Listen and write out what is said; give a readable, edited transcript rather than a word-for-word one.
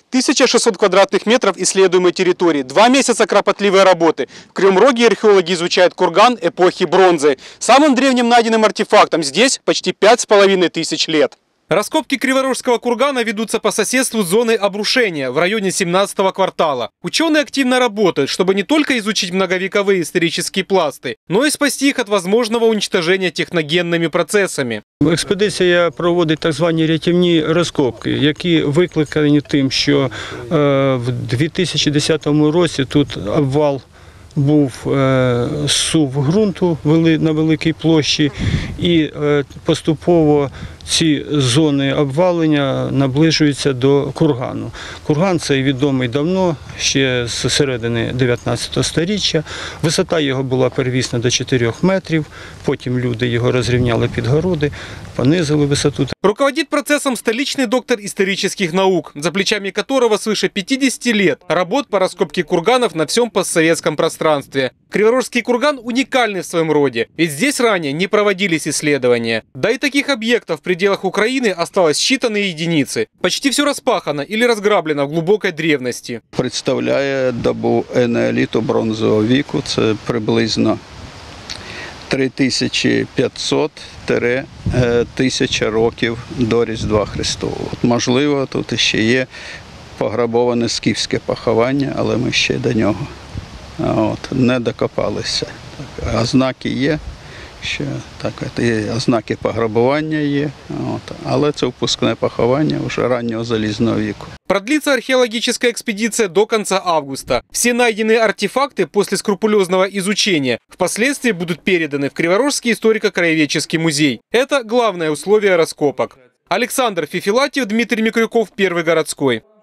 1600 квадратных метров исследуемой территории, 2 месяца кропотливой работы. В Кривом Роге археологи изучают курган эпохи бронзы. Самым древним найденным артефактом здесь почти 5500 лет. Раскопки Криворожского кургана ведутся по соседству с зоной обрушения в районе 17-го квартала. Ученые активно работают, чтобы не только изучить многовековые исторические пласты, но и спасти их от возможного уничтожения техногенными процесами. Експедиція проводить так звані рятівні розкопки, які викликані тим, що в 2010 році тут обвал був зсув ґрунту на великій площі і поступово ці зони обвалення наближуються до кургану. Курган цей відомий давно, ще з середини 19 століття. Висота його була перевісна до 4 метрів, потім люди його розрівняли під городи, понизили висоту. Руководит процессом столичный доктор исторических наук, за плечами которого свыше 50 лет работ по раскопке курганов на всем постсоветском пространстве. Криворожский курган уникальный в своем роде, ведь здесь ранее не проводились исследования. Да и таких объектов в пределах Украины осталось считанные единицы. Почти все распахано или разграблено в глубокой древности. Представляє добу енеоліту бронзового віку, це приблизно 3500-1000 років до Різдва Христового. Можливо, тут ще є пограбоване скіфське поховання, але ми ще до нього не докопалися. Ознаки є, що ознаки пограбування є, але це впускне поховання вже раннього залізного віку. Продлится археологическая экспедиция до конца августа. Все найденные артефакты после скрупулезного изучения впоследствии будут переданы в Криворожский историко-краеведческий музей. Это главное условие раскопок. Александр Фефилатьев, Дмитрий Микрюков, Первый городской.